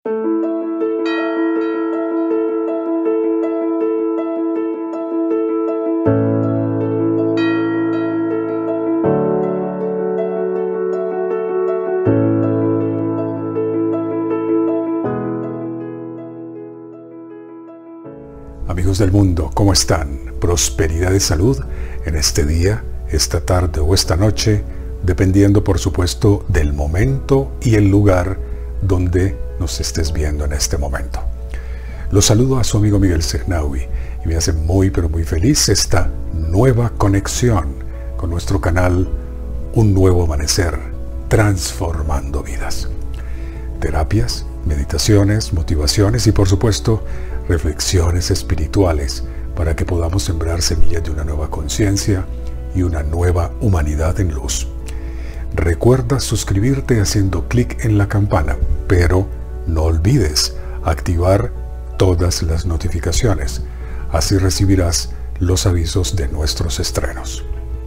Amigos del mundo, ¿cómo están? Prosperidad y salud en este día, esta tarde o esta noche, dependiendo por supuesto del momento y el lugar donde nos estés viendo en este momento. Los saludo a su amigo Miguel Sernaui y me hace muy pero muy feliz esta nueva conexión con nuestro canal Un Nuevo Amanecer, transformando vidas. Terapias, meditaciones, motivaciones y por supuesto reflexiones espirituales para que podamos sembrar semillas de una nueva conciencia y una nueva humanidad en luz. Recuerda suscribirte haciendo clic en la campana, pero no olvides activar todas las notificaciones. Así recibirás los avisos de nuestros estrenos.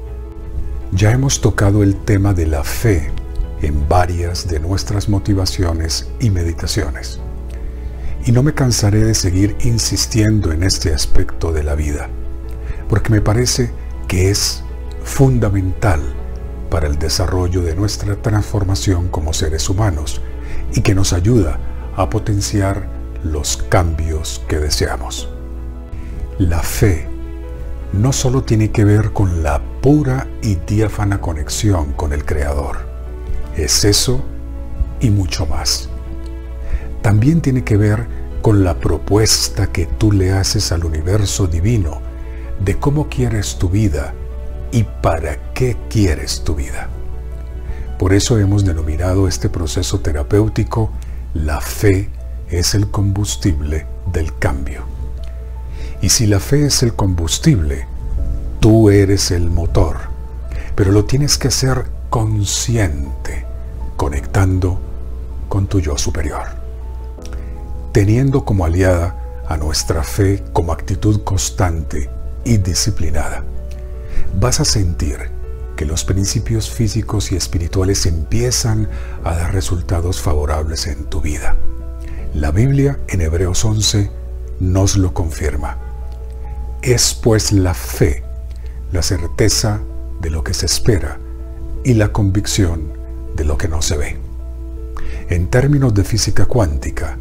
Ya hemos tocado el tema de la fe en varias de nuestras motivaciones y meditaciones. Y no me cansaré de seguir insistiendo en este aspecto de la vida, porque me parece que es fundamental para el desarrollo de nuestra transformación como seres humanos y que nos ayuda a potenciar los cambios que deseamos. La fe no solo tiene que ver con la pura y diáfana conexión con el Creador, es eso y mucho más. También tiene que ver con la propuesta que tú le haces al universo divino de cómo quieres tu vida y para qué quieres tu vida. Por eso hemos denominado este proceso terapéutico la fe es el combustible del cambio. Y si la fe es el combustible, tú eres el motor, pero lo tienes que hacer consciente, conectando con tu yo superior. Teniendo como aliada a nuestra fe como actitud constante y disciplinada, vas a sentir que los principios físicos y espirituales empiezan a dar resultados favorables en tu vida. La Biblia en Hebreos 11 nos lo confirma. Es pues la fe, la certeza de lo que se espera y la convicción de lo que no se ve. En términos de física cuántica,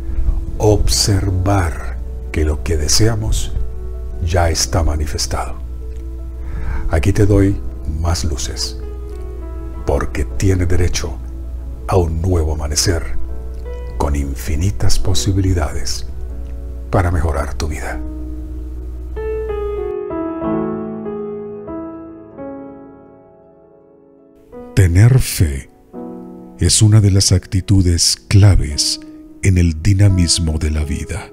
observar que lo que deseamos ya está manifestado. Aquí te doy más luces, porque tienes derecho a un nuevo amanecer con infinitas posibilidades para mejorar tu vida. Tener fe es una de las actitudes claves en el dinamismo de la vida.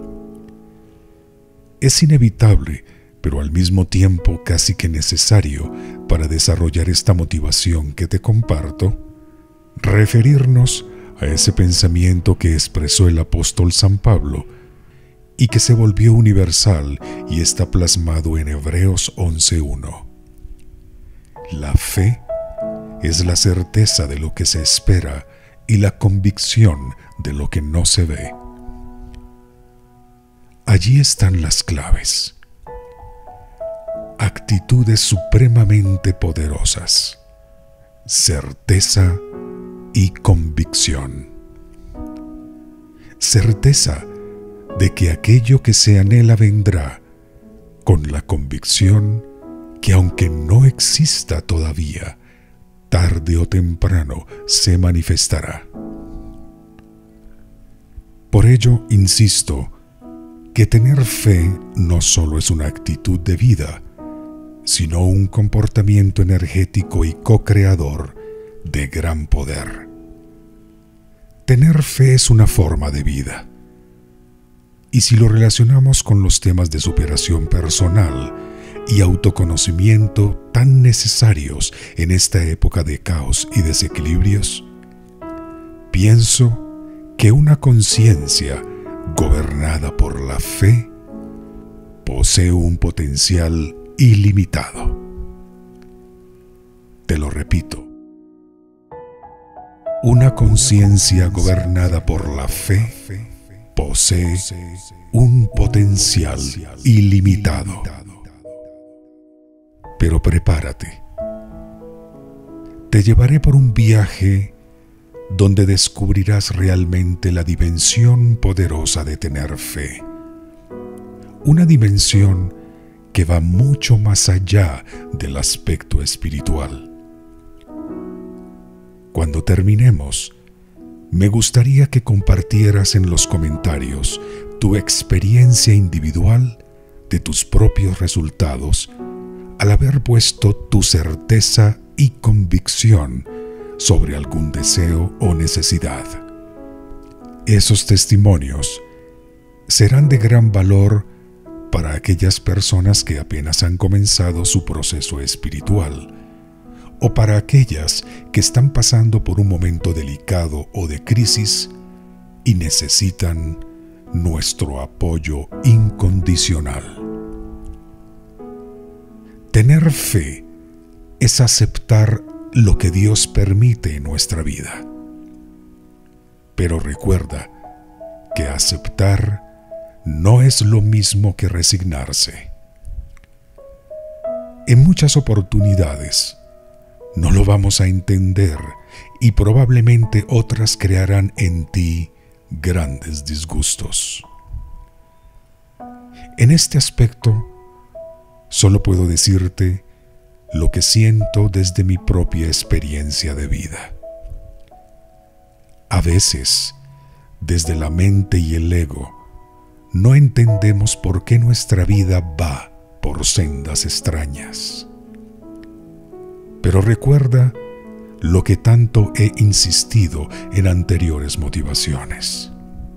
Es inevitable, pero al mismo tiempo casi que necesario para desarrollar esta motivación que te comparto, referirnos a ese pensamiento que expresó el apóstol San Pablo y que se volvió universal y está plasmado en Hebreos 11:1. La fe es la certeza de lo que se espera y la convicción de lo que no se ve. Allí están las claves. Actitudes supremamente poderosas, certeza y convicción. Certeza de que aquello que se anhela vendrá, con la convicción que aunque no exista todavía, tarde o temprano se manifestará. Por ello, insisto, que tener fe no solo es una actitud de vida, sino un comportamiento energético y co-creador de gran poder. Tener fe es una forma de vida. Y si lo relacionamos con los temas de superación personal y autoconocimiento tan necesarios en esta época de caos y desequilibrios, pienso que una conciencia gobernada por la fe posee un potencial ilimitado. Te lo repito. Una conciencia gobernada por la fe posee un potencial ilimitado. Pero prepárate. Te llevaré por un viaje donde descubrirás realmente la dimensión poderosa de tener fe. Una dimensión que va mucho más allá del aspecto espiritual. Cuando terminemos, me gustaría que compartieras en los comentarios tu experiencia individual de tus propios resultados al haber puesto tu certeza y convicción sobre algún deseo o necesidad. Esos testimonios serán de gran valor para aquellas personas que apenas han comenzado su proceso espiritual, o para aquellas que están pasando por un momento delicado o de crisis y necesitan nuestro apoyo incondicional. Tener fe es aceptar lo que Dios permite en nuestra vida. Pero recuerda que aceptar no es lo mismo que resignarse. En muchas oportunidades no lo vamos a entender y probablemente otras crearán en ti grandes disgustos. En este aspecto, solo puedo decirte lo que siento desde mi propia experiencia de vida. A veces, desde la mente y el ego, no entendemos por qué nuestra vida va por sendas extrañas. Pero recuerda lo que tanto he insistido en anteriores motivaciones.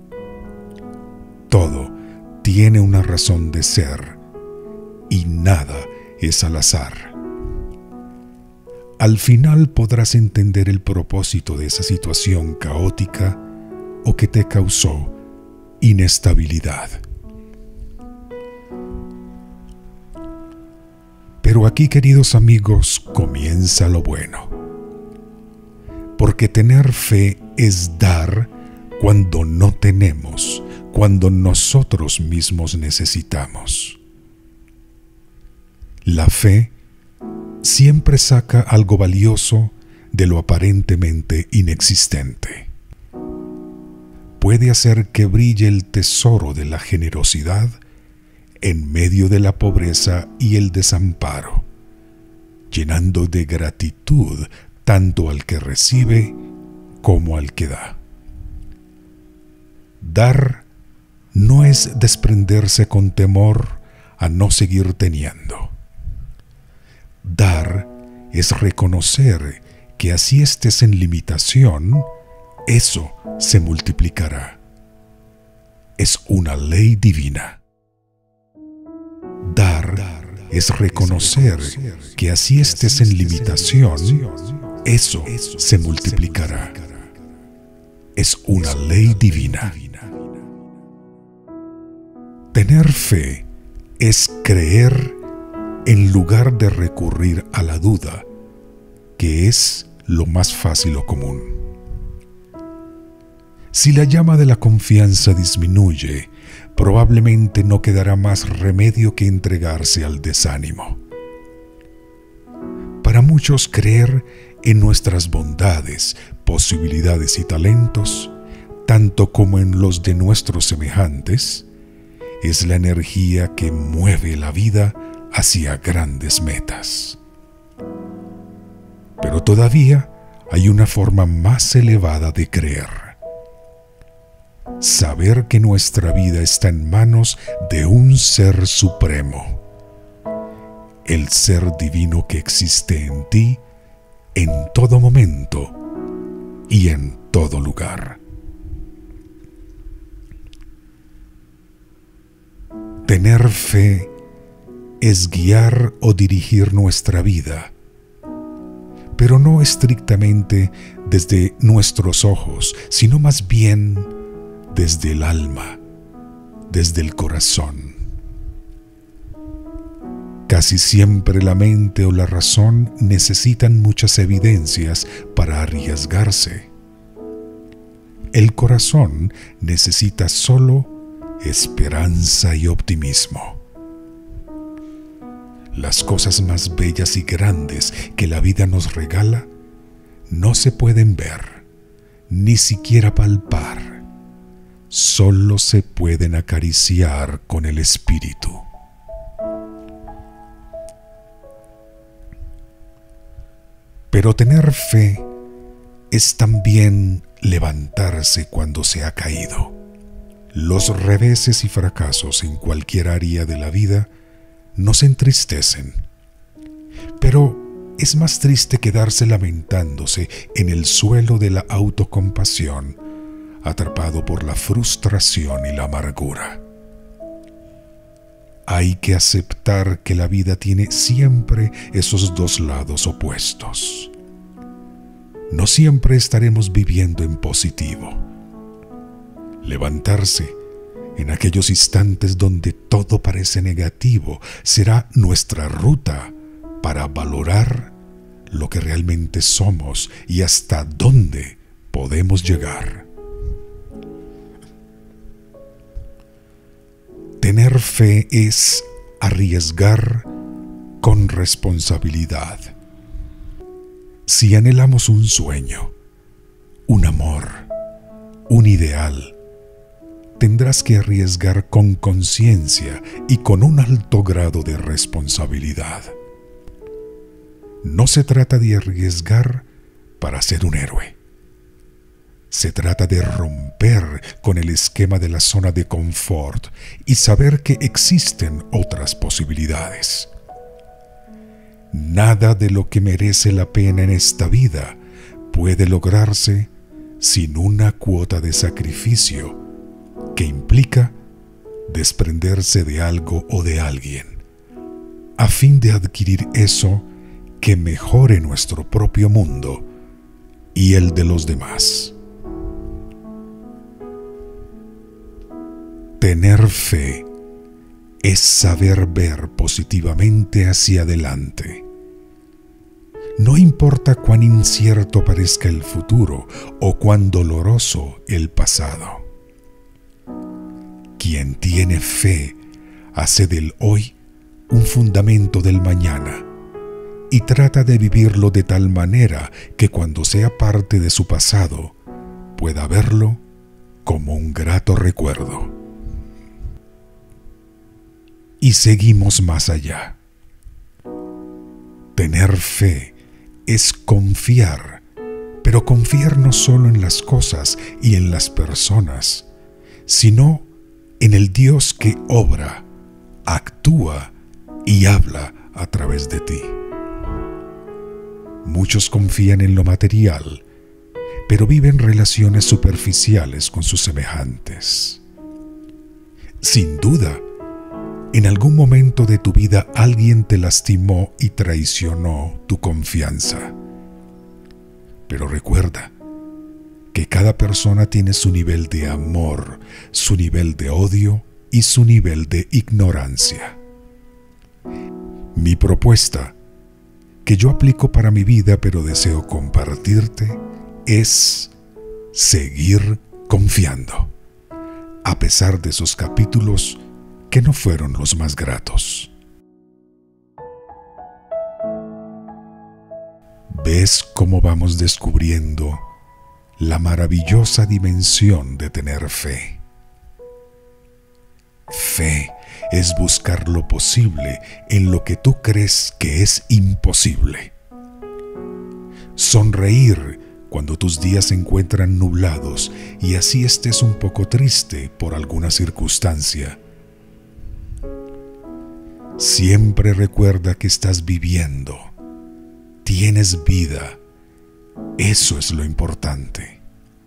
Todo tiene una razón de ser y nada es al azar. Al final podrás entender el propósito de esa situación caótica o que te causó inestabilidad. Pero aquí, queridos amigos, comienza lo bueno. Porque tener fe es dar cuando no tenemos, cuando nosotros mismos necesitamos. La fe siempre saca algo valioso de lo aparentemente inexistente. Puede hacer que brille el tesoro de la generosidad en medio de la pobreza y el desamparo, llenando de gratitud tanto al que recibe como al que da. Dar no es desprenderse con temor a no seguir teniendo. Dar es reconocer que así estés en limitación, eso se multiplicará. Es una ley divina. Dar es reconocer que así estés en limitación, eso se multiplicará. Es una ley divina. Tener fe es creer en lugar de recurrir a la duda, que es lo más fácil o común. Si la llama de la confianza disminuye, probablemente no quedará más remedio que entregarse al desánimo. Para muchos, creer en nuestras bondades, posibilidades y talentos, tanto como en los de nuestros semejantes, es la energía que mueve la vida hacia grandes metas. Pero todavía hay una forma más elevada de creer. Saber que nuestra vida está en manos de un ser supremo, el ser divino que existe en ti en todo momento y en todo lugar. Tener fe es guiar o dirigir nuestra vida, pero no estrictamente desde nuestros ojos, sino más bien desde el alma, desde el corazón. Casi siempre la mente o la razón necesitan muchas evidencias para arriesgarse, El corazón necesita solo esperanza y optimismo. Las cosas más bellas y grandes que la vida nos regala no se pueden ver, ni siquiera palpar. Solo se pueden acariciar con el espíritu. Pero tener fe es también levantarse cuando se ha caído. Los reveses y fracasos en cualquier área de la vida nos entristecen, pero es más triste quedarse lamentándose en el suelo de la autocompasión, atrapado por la frustración y la amargura. Hay que aceptar que la vida tiene siempre esos dos lados opuestos. No siempre estaremos viviendo en positivo. Levantarse en aquellos instantes donde todo parece negativo será nuestra ruta para valorar lo que realmente somos y hasta dónde podemos llegar. Tener fe es arriesgar con responsabilidad. Si anhelamos un sueño, un amor, un ideal, tendrás que arriesgar con conciencia y con un alto grado de responsabilidad. No se trata de arriesgar para ser un héroe. Se trata de romper con el esquema de la zona de confort y saber que existen otras posibilidades. Nada de lo que merece la pena en esta vida puede lograrse sin una cuota de sacrificio que implica desprenderse de algo o de alguien, a fin de adquirir eso que mejore nuestro propio mundo y el de los demás. Tener fe es saber ver positivamente hacia adelante. No importa cuán incierto parezca el futuro o cuán doloroso el pasado. Quien tiene fe hace del hoy un fundamento del mañana y trata de vivirlo de tal manera que cuando sea parte de su pasado pueda verlo como un grato recuerdo. Y seguimos más allá. Tener fe es confiar, pero confiar no solo en las cosas y en las personas, sino en el Dios que obra, actúa y habla a través de ti. Muchos confían en lo material, pero viven relaciones superficiales con sus semejantes. Sin duda, en algún momento de tu vida alguien te lastimó y traicionó tu confianza. Pero recuerda que cada persona tiene su nivel de amor, su nivel de odio y su nivel de ignorancia. Mi propuesta, que yo aplico para mi vida pero deseo compartirte, es seguir confiando, a pesar de esos capítulos que no fueron los más gratos. ¿Ves cómo vamos descubriendo la maravillosa dimensión de tener fe? Fe es buscar lo posible en lo que tú crees que es imposible. Sonreír cuando tus días se encuentran nublados y así estés un poco triste por alguna circunstancia. Siempre recuerda que estás viviendo, tienes vida, eso es lo importante.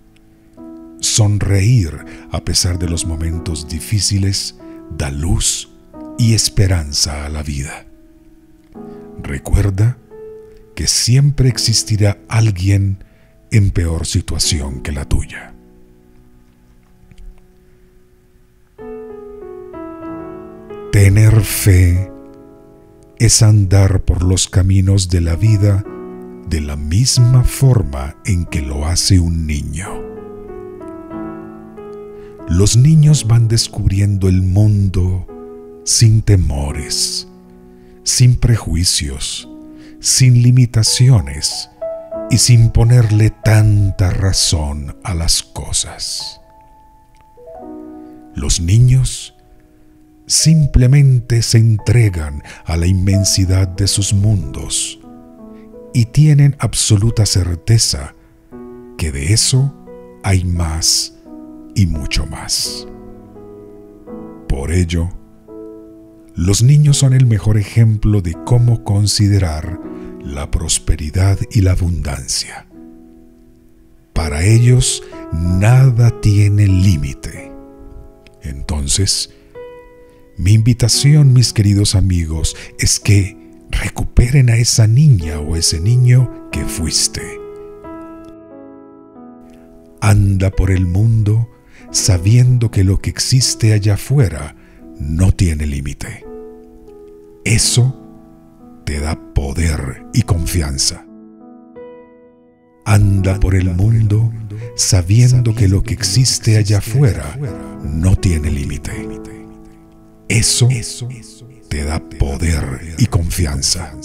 Sonreír a pesar de los momentos difíciles da luz y esperanza a la vida. Recuerda que siempre existirá alguien en peor situación que la tuya. Tener fe es andar por los caminos de la vida de la misma forma en que lo hace un niño. los niños van descubriendo el mundo sin temores, sin prejuicios, sin limitaciones y sin ponerle tanta razón a las cosas. Los niños simplemente se entregan a la inmensidad de sus mundos y tienen absoluta certeza que de eso hay más y mucho más. Por ello, los niños son el mejor ejemplo de cómo considerar la prosperidad y la abundancia. Para ellos, nada tiene límite. Entonces, mi invitación, mis queridos amigos, es que recuperen a esa niña o ese niño que fuiste. Anda por el mundo sabiendo que lo que existe allá afuera no tiene límite. Eso te da poder y confianza. Anda por el mundo sabiendo que lo que existe allá afuera no tiene límite. Eso te da poder y confianza.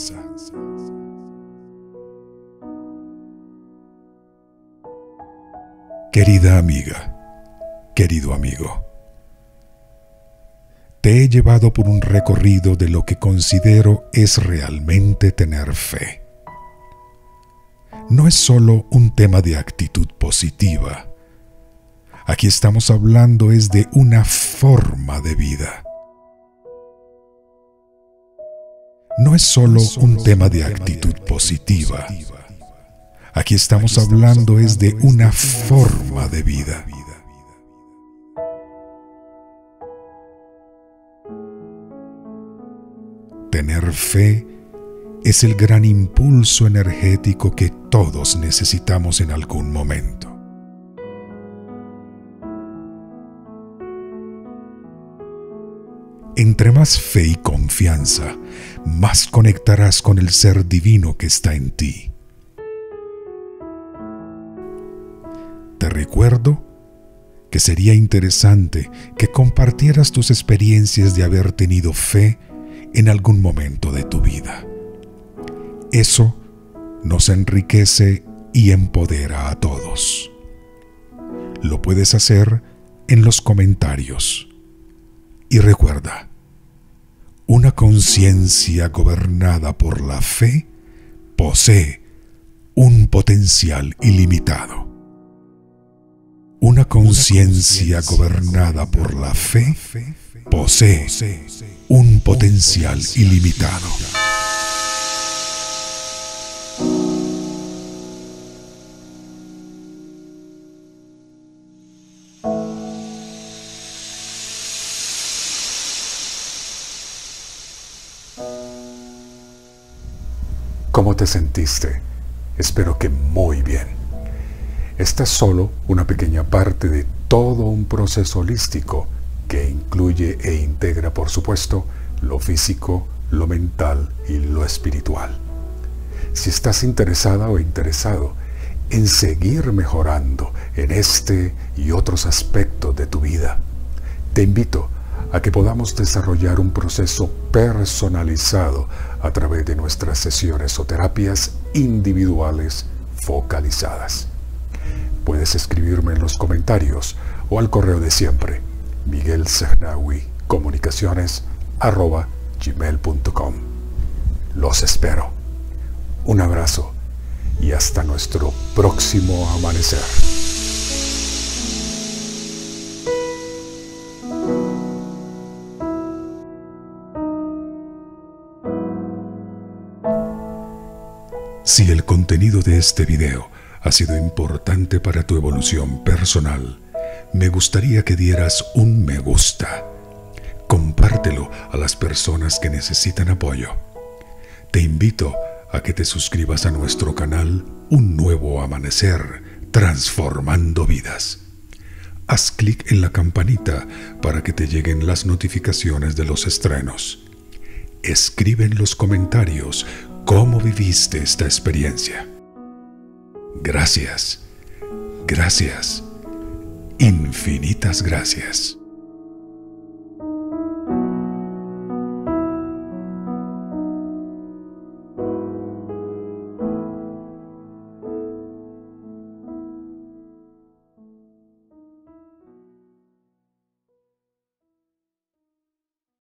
Querida amiga, querido amigo, te he llevado por un recorrido de lo que considero es realmente tener fe. No es solo un tema de actitud positiva. Aquí estamos hablando es de una forma de vida. No es solo un tema de actitud positiva. Aquí estamos hablando es de una forma de vida. Tener fe es el gran impulso energético que todos necesitamos en algún momento. Entre más fe y confianza, más conectarás con el ser divino que está en ti. Te recuerdo que sería interesante que compartieras tus experiencias de haber tenido fe en algún momento de tu vida. Eso nos enriquece y empodera a todos. Lo puedes hacer en los comentarios. Y recuerda, una conciencia gobernada por la fe posee un potencial ilimitado. Una conciencia gobernada por la fe posee un potencial ilimitado. ¿Cómo te sentiste? Espero que muy bien. Esta es solo una pequeña parte de todo un proceso holístico que incluye e integra, por supuesto, lo físico, lo mental y lo espiritual. Si estás interesada o interesado en seguir mejorando en este y otros aspectos de tu vida, te invito a que podamos desarrollar un proceso personalizado a través de nuestras sesiones o terapias individuales focalizadas. Puedes escribirme en los comentarios o al correo de siempre, miguelsernawicomunicaciones@gmail.com. Los espero. Un abrazo y hasta nuestro próximo amanecer. Si el contenido de este video ha sido importante para tu evolución personal, me gustaría que dieras un me gusta. Compártelo a las personas que necesitan apoyo. Te invito a que te suscribas a nuestro canal Un Nuevo Amanecer, transformando vidas. Haz clic en la campanita para que te lleguen las notificaciones de los estrenos. Escribe en los comentarios cómo viviste esta experiencia. Gracias, gracias Infinitas gracias.